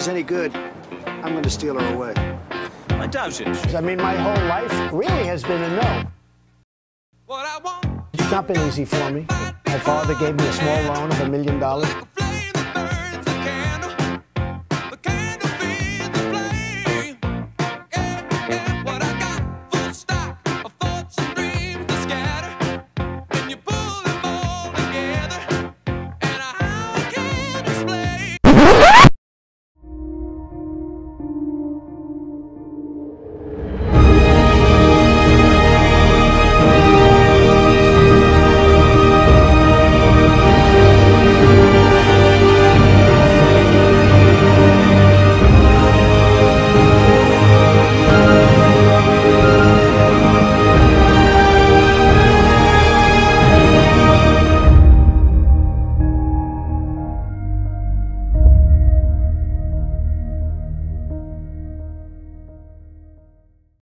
she's any good, I'm going to steal her away. I doubt it. I mean, my whole life really has been a no. What I want. It's not been easy for me. My father gave me a small loan of $1 million.